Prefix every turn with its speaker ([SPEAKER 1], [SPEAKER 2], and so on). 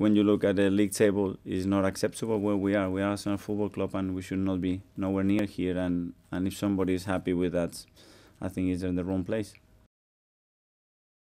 [SPEAKER 1] when you look at the league table, it's not acceptable where we are. We are Arsenal Football Club, and we should not be nowhere near here. And if somebody is happy with that, I think he's in the wrong place.